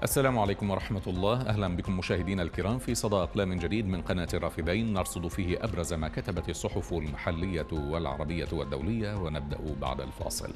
السلام عليكم ورحمة الله. أهلا بكم مشاهدينا الكرام في صدى أقلام جديد من قناة الرافدين، نرصد فيه أبرز ما كتبت الصحف المحلية والعربية والدولية، ونبدأ بعد الفاصل.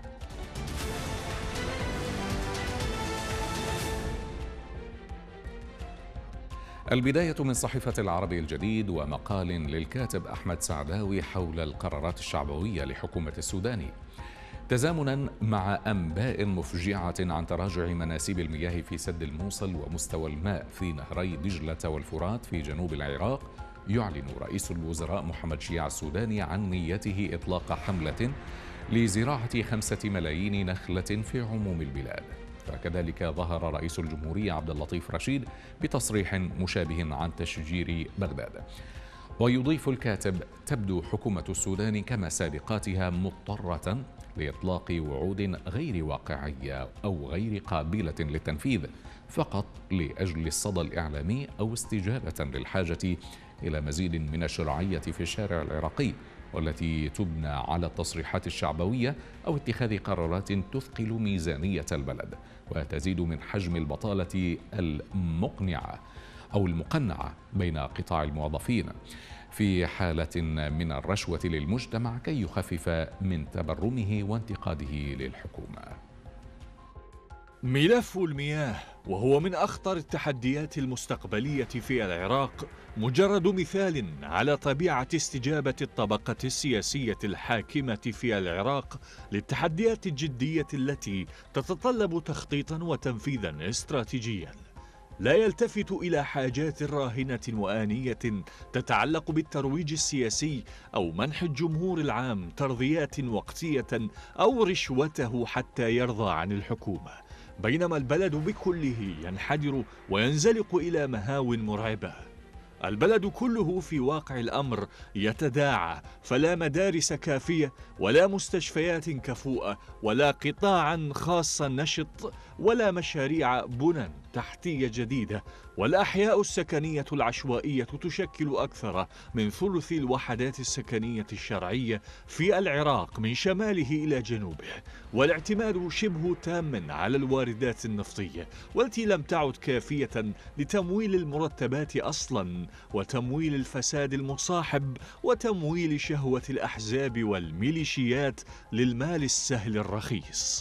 البداية من صحيفة العربي الجديد ومقال للكاتب أحمد سعداوي حول القرارات الشعبوية لحكومة السودان، تزامنا مع أنباء مفجعة عن تراجع مناسيب المياه في سد الموصل ومستوى الماء في نهري دجلة والفرات في جنوب العراق. يعلن رئيس الوزراء محمد شيع السوداني عن نيته إطلاق حملة لزراعة 5 ملايين نخلة في عموم البلاد. فكذلك ظهر رئيس الجمهورية عبد اللطيف رشيد بتصريح مشابه عن تشجير بغداد. ويضيف الكاتب: تبدو حكومة السودان كما سابقاتها مضطرة لإطلاق وعود غير واقعية أو غير قابلة للتنفيذ فقط لأجل الصدى الإعلامي أو استجابة للحاجة إلى مزيد من الشرعية في الشارع العراقي، والتي تبنى على التصريحات الشعبوية أو اتخاذ قرارات تثقل ميزانية البلد وتزيد من حجم البطالة المقنعة أو المقنعة بين قطاع الموظفين في حالة من الرشوة للمجتمع كي يخفف من تبرمه وانتقاده للحكومة. ملف المياه وهو من أخطر التحديات المستقبلية في العراق مجرد مثال على طبيعة استجابة الطبقة السياسية الحاكمة في العراق للتحديات الجدية التي تتطلب تخطيطا وتنفيذا استراتيجيا لا يلتفت إلى حاجات راهنة وآنية تتعلق بالترويج السياسي أو منح الجمهور العام ترضيات وقتية أو رشوته حتى يرضى عن الحكومة، بينما البلد بكله ينحدر وينزلق إلى مهاو مرعبة. البلد كله في واقع الأمر يتداعى، فلا مدارس كافية ولا مستشفيات كفؤة ولا قطاعا خاصا نشط ولا مشاريع بنى تحتية جديدة، والأحياء السكنية العشوائية تشكل أكثر من ثلث الوحدات السكنية الشرعية في العراق من شماله إلى جنوبه، والاعتماد شبه تام على الواردات النفطية والتي لم تعد كافية لتمويل المرتبات أصلا وتمويل الفساد المصاحب وتمويل شهوة الأحزاب والميليشيات للمال السهل الرخيص.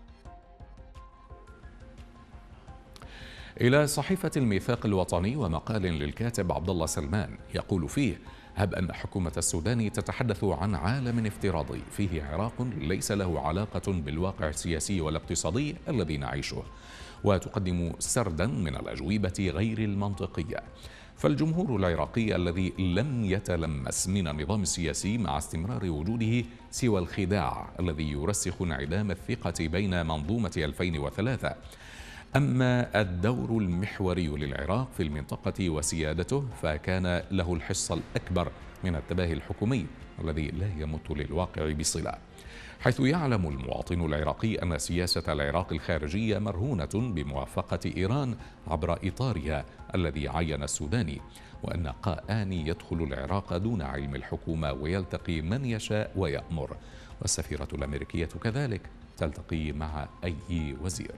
إلى صحيفة الميثاق الوطني ومقال للكاتب عبد الله سلمان يقول فيه: هب أن حكومة السودان تتحدث عن عالم افتراضي فيه عراق ليس له علاقة بالواقع السياسي والاقتصادي الذي نعيشه، وتقدم سردا من الأجوبة غير المنطقية، فالجمهور العراقي الذي لم يتلمس من النظام السياسي مع استمرار وجوده سوى الخداع الذي يرسخ انعدام الثقة بين منظومة 2003. أما الدور المحوري للعراق في المنطقة وسيادته فكان له الحصة الأكبر من التباهي الحكومي الذي لا يمت للواقع بصلة، حيث يعلم المواطن العراقي أن سياسة العراق الخارجية مرهونة بموافقة إيران عبر إطارها الذي عين السوداني، وأن قائاني يدخل العراق دون علم الحكومة ويلتقي من يشاء ويأمر، والسفيرة الأمريكية كذلك تلتقي مع أي وزير.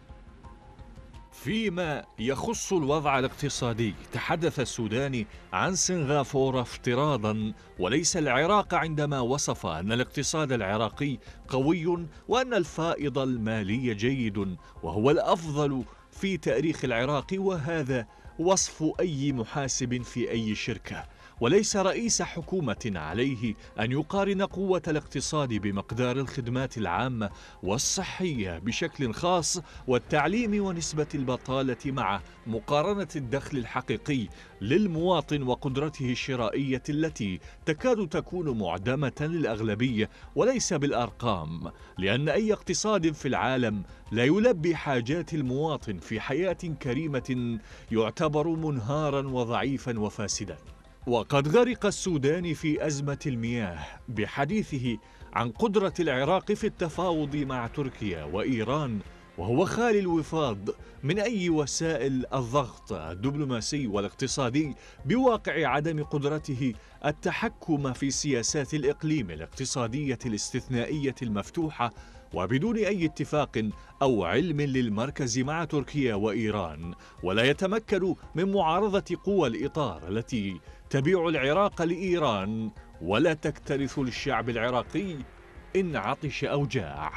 فيما يخص الوضع الاقتصادي تحدث السوداني عن سنغافورة افتراضا وليس العراق عندما وصف أن الاقتصاد العراقي قوي وأن الفائض المالي جيد وهو الأفضل في تاريخ العراق، وهذا وصف أي محاسب في أي شركة، وليس رئيس حكومة عليه أن يقارن قوة الاقتصاد بمقدار الخدمات العامة والصحية بشكل خاص والتعليم ونسبة البطالة مع مقارنة الدخل الحقيقي للمواطن وقدرته الشرائية التي تكاد تكون معدمة للأغلبية، وليس بالأرقام، لأن أي اقتصاد في العالم لا يلبي حاجات المواطن في حياة كريمة يعتبر منهارا وضعيفا وفاسدا. وقد غرق السودان في أزمة المياه بحديثه عن قدرة العراق في التفاوض مع تركيا وإيران، وهو خالي الوفاض من أي وسائل الضغط الدبلوماسي والاقتصادي، بواقع عدم قدرته التحكم في سياسات الإقليم الاقتصادية الاستثنائية المفتوحة وبدون أي اتفاق أو علم للمركز مع تركيا وإيران، ولا يتمكن من معارضة قوى الإطار التي تبيع العراق لإيران ولا تكترث للشعب العراقي إن عطش أو جاع.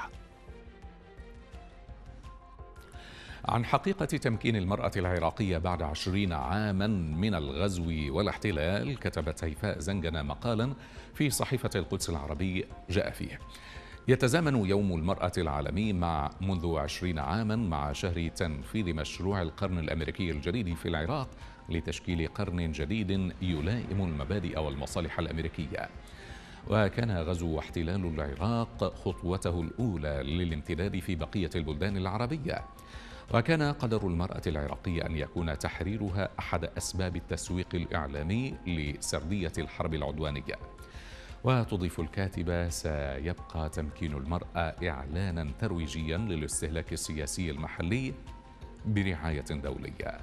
عن حقيقة تمكين المرأة العراقية بعد 20 عاما من الغزو والاحتلال كتبت هيفاء زنجنة مقالا في صحيفة القدس العربي جاء فيه: يتزامن يوم المرأة العالمي منذ 20 عاما مع شهر تنفيذ مشروع القرن الأمريكي الجديد في العراق لتشكيل قرن جديد يلائم المبادئ والمصالح الأمريكية. وكان غزو واحتلال العراق خطوته الأولى للامتداد في بقية البلدان العربية، وكان قدر المرأة العراقية أن يكون تحريرها أحد أسباب التسويق الإعلامي لسردية الحرب العدوانية. وتضيف الكاتبة: سيبقى تمكين المرأة إعلانا ترويجيا للاستهلاك السياسي المحلي برعاية دولية.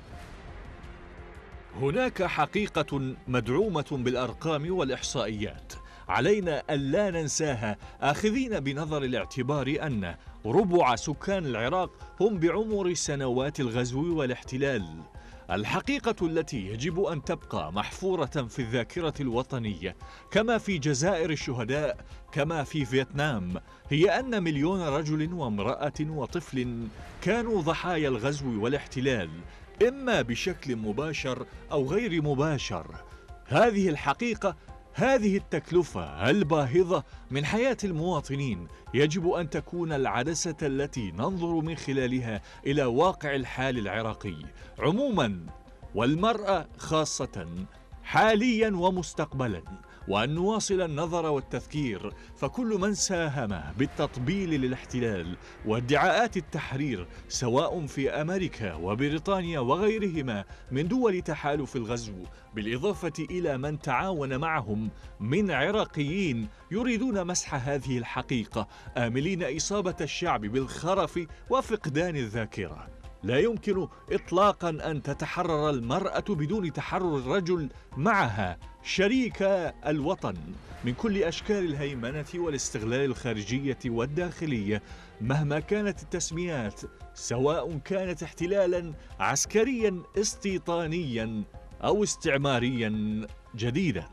هناك حقيقة مدعومة بالأرقام والإحصائيات علينا ألا ننساها، آخذين بنظر الاعتبار أن ربع سكان العراق هم بعمر سنوات الغزو والاحتلال. الحقيقة التي يجب أن تبقى محفورة في الذاكرة الوطنية كما في جزائر الشهداء كما في فيتنام هي أن مليون رجل وامرأة وطفل كانوا ضحايا الغزو والاحتلال، إما بشكل مباشر أو غير مباشر. هذه الحقيقة، هذه التكلفة الباهظة من حياة المواطنين يجب أن تكون العدسة التي ننظر من خلالها إلى واقع الحال العراقي عموما والمرأة خاصة حاليا ومستقبلا، وأن نواصل النظر والتذكير، فكل من ساهم بالتطبيل للاحتلال وادعاءات التحرير سواء في أمريكا وبريطانيا وغيرهما من دول تحالف الغزو، بالإضافة إلى من تعاون معهم من عراقيين يريدون مسح هذه الحقيقة آملين إصابة الشعب بالخرف وفقدان الذاكرة. لا يمكن إطلاقا أن تتحرر المرأة بدون تحرر الرجل معها شريك الوطن من كل أشكال الهيمنة والاستغلال الخارجية والداخلية مهما كانت التسميات، سواء كانت احتلالا عسكريا استيطانيا أو استعماريا جديدا.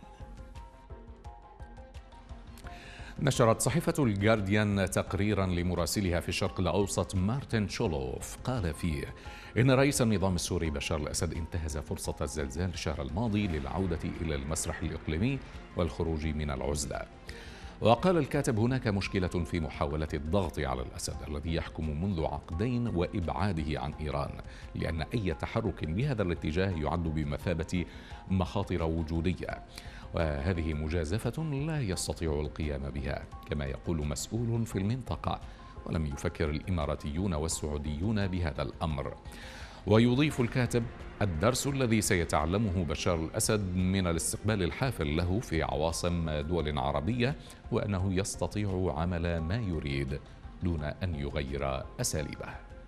نشرت صحيفة الجارديان تقريرا لمراسلها في الشرق الأوسط مارتن شولوف قال فيه إن رئيس النظام السوري بشار الأسد انتهز فرصة الزلزال الشهر الماضي للعودة إلى المسرح الإقليمي والخروج من العزلة. وقال الكاتب: هناك مشكلة في محاولة الضغط على الأسد الذي يحكم منذ عقدين وإبعاده عن إيران، لأن أي تحرك بهذا الاتجاه يعد بمثابة مخاطر وجودية، وهذه مجازفة لا يستطيع القيام بها كما يقول مسؤول في المنطقة، ولم يفكر الإماراتيون والسعوديون بهذا الأمر. ويضيف الكاتب: الدرس الذي سيتعلمه بشار الأسد من الاستقبال الحافل له في عواصم دول عربية وأنه يستطيع عمل ما يريد دون أن يغير أساليبه.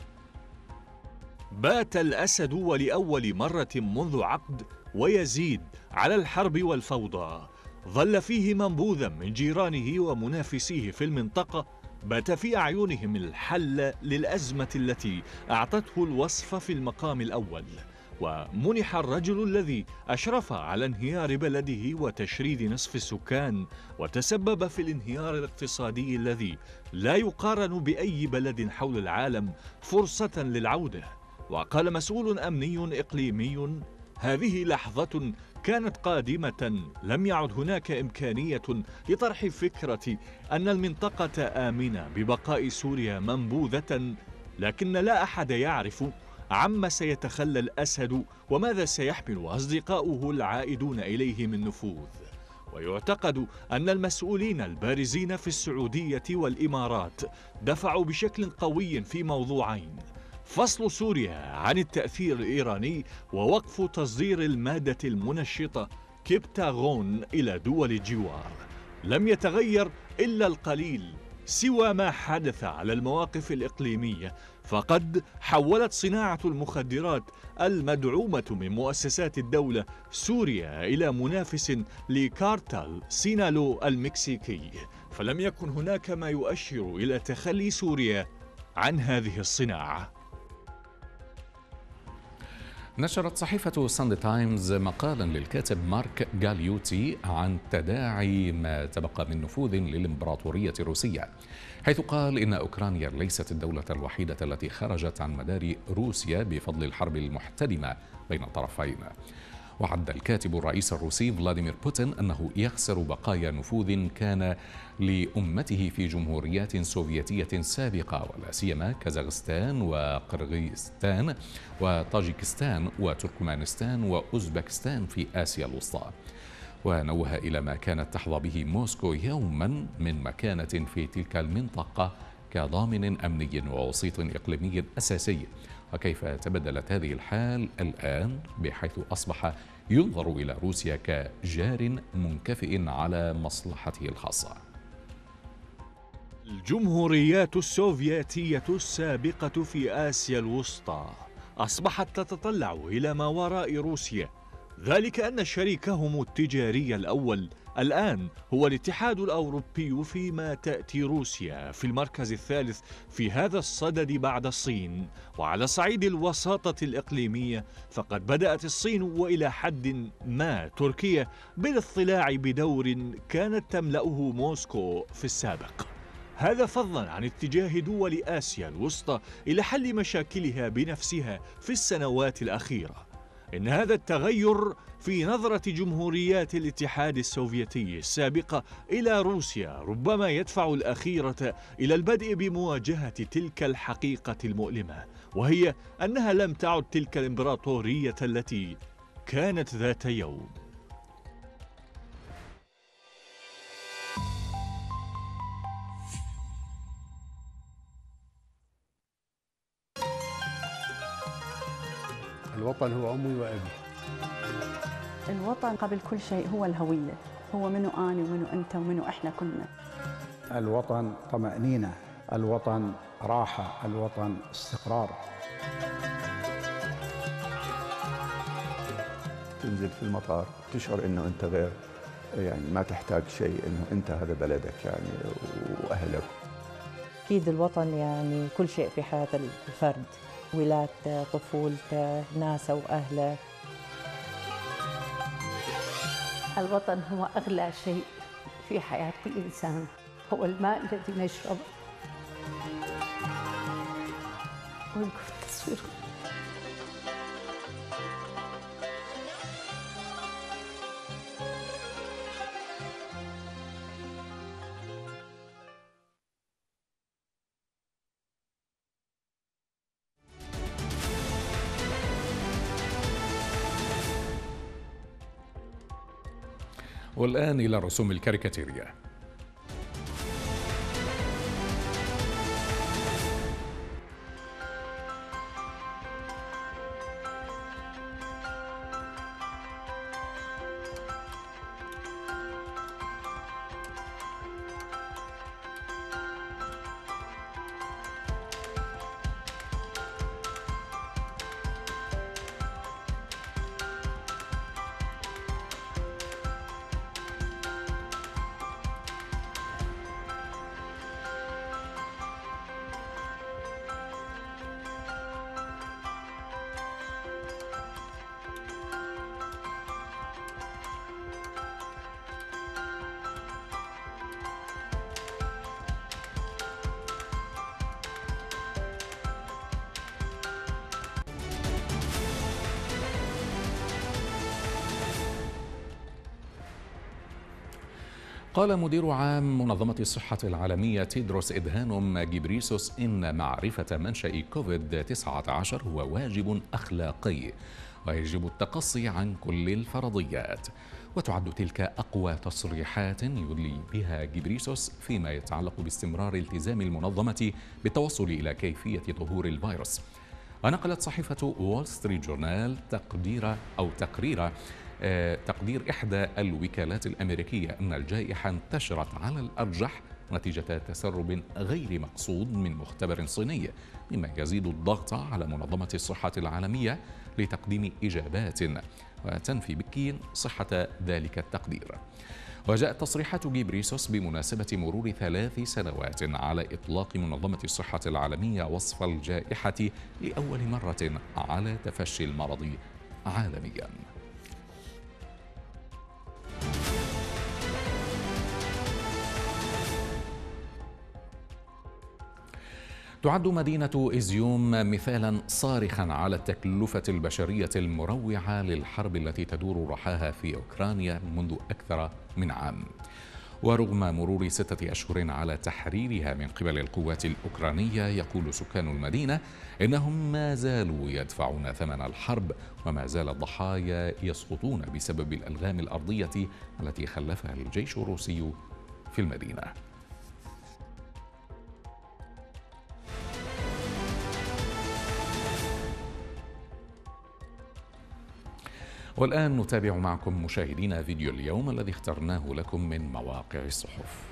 بات الأسد ولأول مرة منذ عقد ويزيد على الحرب والفوضى، ظل فيه منبوذا من جيرانه ومنافسيه في المنطقة، بات في أعينهم الحل للأزمة التي أعطته الوصف في المقام الأول، ومنح الرجل الذي أشرف على انهيار بلده وتشريد نصف السكان وتسبب في الانهيار الاقتصادي الذي لا يقارن بأي بلد حول العالم فرصة للعودة. وقال مسؤول أمني إقليمي: هذه لحظة كانت قادمة، لم يعد هناك إمكانية لطرح فكرة أن المنطقة آمنة ببقاء سوريا منبوذة، لكن لا أحد يعرف عما سيتخلى الأسد وماذا سيحمل أصدقاؤه العائدون إليه من نفوذ. ويعتقد أن المسؤولين البارزين في السعودية والإمارات دفعوا بشكل قوي في موضوعين: فصل سوريا عن التأثير الإيراني ووقف تصدير المادة المنشطة كبتاغون إلى دول الجوار. لم يتغير إلا القليل سوى ما حدث على المواقف الإقليمية، فقد حولت صناعة المخدرات المدعومة من مؤسسات الدولة سوريا إلى منافس لكارتل سينالو المكسيكي، فلم يكن هناك ما يؤشر إلى تخلي سوريا عن هذه الصناعة. نشرت صحيفة ساندي تايمز مقالا للكاتب مارك غاليوتي عن تداعي ما تبقى من نفوذ للإمبراطورية الروسية، حيث قال إن أوكرانيا ليست الدولة الوحيدة التي خرجت عن مدار روسيا بفضل الحرب المحتدمة بين الطرفين. وعد الكاتب الرئيس الروسي فلاديمير بوتين أنه يخسر بقايا نفوذ كان لأمته في جمهوريات سوفيتية سابقة، ولا سيما كازاخستان وقرغيزستان وطاجيكستان وتركمانستان وأوزبكستان في آسيا الوسطى. ونوه إلى ما كانت تحظى به موسكو يوما من مكانة في تلك المنطقة كضامن أمني ووسيط إقليمي أساسي، وكيف تبدلت هذه الحال الآن بحيث أصبح ينظر إلى روسيا كجار منكفئ على مصلحته الخاصة. الجمهوريات السوفيتية السابقة في آسيا الوسطى أصبحت تتطلع إلى ما وراء روسيا، ذلك أن شريكهم التجاري الأول الآن هو الاتحاد الأوروبي، فيما تأتي روسيا في المركز الثالث في هذا الصدد بعد الصين. وعلى صعيد الوساطة الإقليمية فقد بدأت الصين وإلى حد ما تركيا بالاضطلاع بدور كانت تملأه موسكو في السابق، هذا فضلا عن اتجاه دول آسيا الوسطى إلى حل مشاكلها بنفسها في السنوات الأخيرة. إن هذا التغير في نظرة جمهوريات الاتحاد السوفيتي السابقة إلى روسيا ربما يدفع الأخيرة إلى البدء بمواجهة تلك الحقيقة المؤلمة، وهي أنها لم تعد تلك الإمبراطورية التي كانت ذات يوم. الوطن هو أمي وأبي. الوطن قبل كل شيء هو الهوية، هو منو أنا ومنو أنت ومنو إحنا كلنا. الوطن طمأنينة، الوطن راحة، الوطن استقرار. تنزل في المطار تشعر إنه أنت غير، يعني ما تحتاج شيء، إنه أنت هذا بلدك يعني وأهلك. أكيد الوطن يعني كل شيء في حياة الفرد، ولادته، طفولته، ناسه وأهله. الوطن هو أغلى شيء في حياة كل إنسان، هو الماء الذي نشربه. وينكر التصوير. والآن إلى الرسوم الكاريكاتيرية. قال مدير عام منظمة الصحة العالمية تيدروس إدهانوم جيبريسوس إن معرفة منشأ كوفيد-19 هو واجب أخلاقي ويجب التقصي عن كل الفرضيات. وتعد تلك أقوى تصريحات يدلي بها جيبريسوس فيما يتعلق باستمرار التزام المنظمة بالتوصل إلى كيفية ظهور الفيروس. ونقلت صحيفة وول ستريت جورنال تقدير إحدى الوكالات الأمريكية أن الجائحة انتشرت على الأرجح نتيجة تسرب غير مقصود من مختبر صيني، مما يزيد الضغط على منظمة الصحة العالمية لتقديم إجابات وتنفي بكين صحة ذلك التقدير. وجاءت تصريحات غيبريسوس بمناسبة مرور 3 سنوات على إطلاق منظمة الصحة العالمية وصف الجائحة لأول مرة على تفشي المرض عالمياً. تعد مدينة إزيوم مثالا صارخا على التكلفة البشرية المروعة للحرب التي تدور رحاها في أوكرانيا منذ أكثر من عام. ورغم مرور 6 أشهر على تحريرها من قبل القوات الأوكرانية، يقول سكان المدينة إنهم ما زالوا يدفعون ثمن الحرب، وما زال الضحايا يسقطون بسبب الألغام الأرضية التي خلفها الجيش الروسي في المدينة. والآن نتابع معكم مشاهدينا فيديو اليوم الذي اخترناه لكم من مواقع الصحف.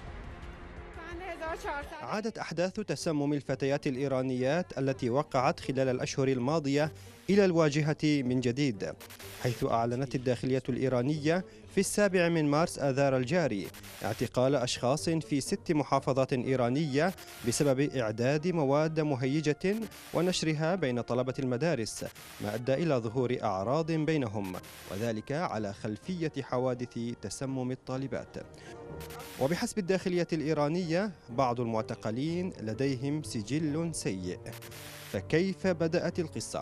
عادت أحداث تسمم الفتيات الإيرانيات التي وقعت خلال الأشهر الماضية إلى الواجهة من جديد، حيث أعلنت الداخلية الإيرانية في 7 مارس آذار الجاري اعتقال أشخاص في 6 محافظات إيرانية بسبب إعداد مواد مهيجة ونشرها بين طلبة المدارس، ما أدى إلى ظهور أعراض بينهم، وذلك على خلفية حوادث تسمم الطالبات. وبحسب الداخلية الإيرانية بعض المعتقلين لديهم سجل سيء. فكيف بدأت القصة؟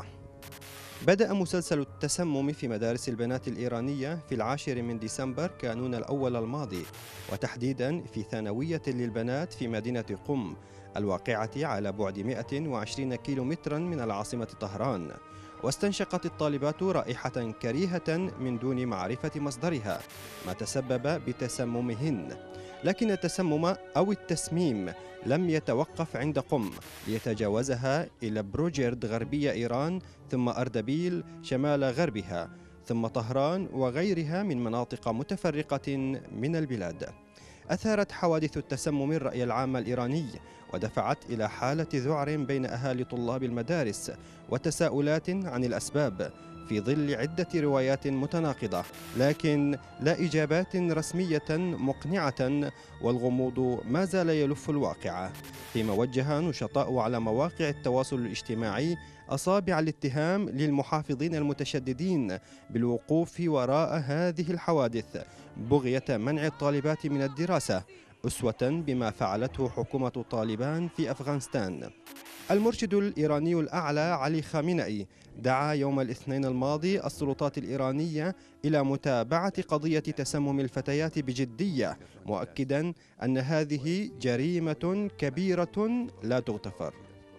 بدأ مسلسل التسمم في مدارس البنات الإيرانية في 10 من ديسمبر كانون الأول الماضي، وتحديدا في ثانوية للبنات في مدينة قم الواقعة على بعد 120 كيلومترا من العاصمة طهران. واستنشقت الطالبات رائحة كريهة من دون معرفة مصدرها، ما تسبب بتسممهن. لكن التسمم أو التسميم لم يتوقف عند قم، ليتجاوزها إلى بروجرد غربية إيران، ثم أردبيل شمال غربها، ثم طهران وغيرها من مناطق متفرقة من البلاد. أثارت حوادث التسمم الرأي العام الإيراني، ودفعت إلى حالة ذعر بين أهالي طلاب المدارس وتساؤلات عن الأسباب، في ظل عدة روايات متناقضة، لكن لا إجابات رسمية مقنعة، والغموض ما زال يلف الواقع، فيما وجه نشطاء على مواقع التواصل الاجتماعي أصابع الاتهام للمحافظين المتشددين بالوقوف وراء هذه الحوادث بغية منع الطالبات من الدراسة، أسوة بما فعلته حكومة طالبان في أفغانستان. المرشد الإيراني الأعلى علي خامنئي دعا يوم الاثنين الماضي السلطات الإيرانية إلى متابعة قضية تسمم الفتيات بجدية، مؤكدا أن هذه جريمة كبيرة لا تغتفر.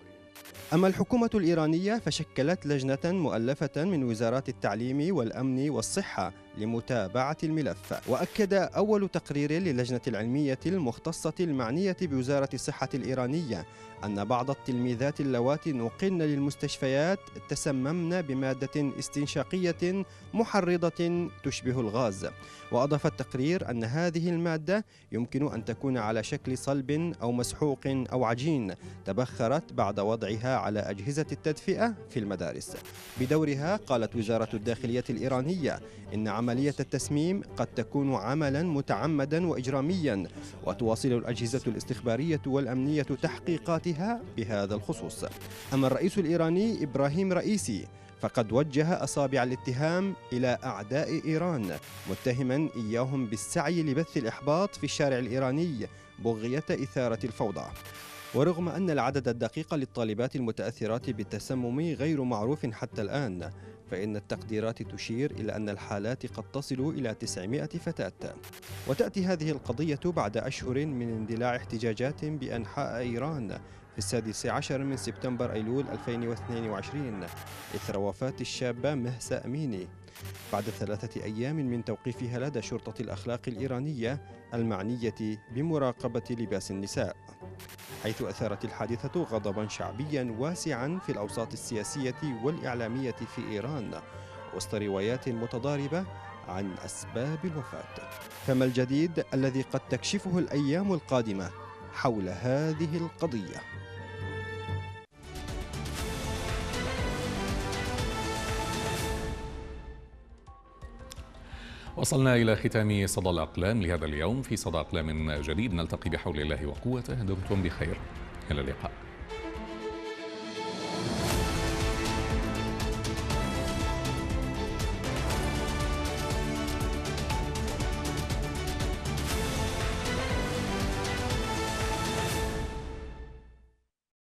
أما الحكومة الإيرانية فشكلت لجنة مؤلفة من وزارات التعليم والأمن والصحة لمتابعة الملف. وأكد أول تقرير للجنة العلمية المختصة المعنية بوزارة الصحة الإيرانية أن بعض التلميذات اللواتي نقلن للمستشفيات تسممن بمادة استنشاقية محرضة تشبه الغاز. وأضاف التقرير أن هذه المادة يمكن أن تكون على شكل صلب أو مسحوق أو عجين تبخرت بعد وضعها على أجهزة التدفئة في المدارس. بدورها قالت وزارة الداخلية الإيرانية إن عملية التسميم قد تكون عملا متعمدا وإجراميا، وتواصل الأجهزة الاستخبارية والأمنية تحقيقاتها بهذا الخصوص. أما الرئيس الإيراني إبراهيم رئيسي فقد وجه أصابع الاتهام إلى أعداء إيران، متهما إياهم بالسعي لبث الإحباط في الشارع الإيراني بغية إثارة الفوضى. ورغم أن العدد الدقيق للطالبات المتأثرات بالتسمم غير معروف حتى الآن، فإن التقديرات تشير إلى أن الحالات قد تصل إلى 900 فتاة. وتأتي هذه القضية بعد أشهر من اندلاع احتجاجات بأنحاء إيران في 16 من سبتمبر أيلول 2022 إثر وفاة الشابة مهسا أميني، بعد 3 أيام من توقيفها لدى شرطة الأخلاق الإيرانية المعنية بمراقبة لباس النساء، حيث أثارت الحادثة غضبا شعبيا واسعا في الأوساط السياسية والإعلامية في إيران، وسط روايات متضاربة عن أسباب الوفاة. فما الجديد الذي قد تكشفه الأيام القادمة حول هذه القضية؟ وصلنا إلى ختام صدى الأقلام لهذا اليوم. في صدى أقلام جديد نلتقي بحول الله وقوته. دمتم بخير، إلى اللقاء.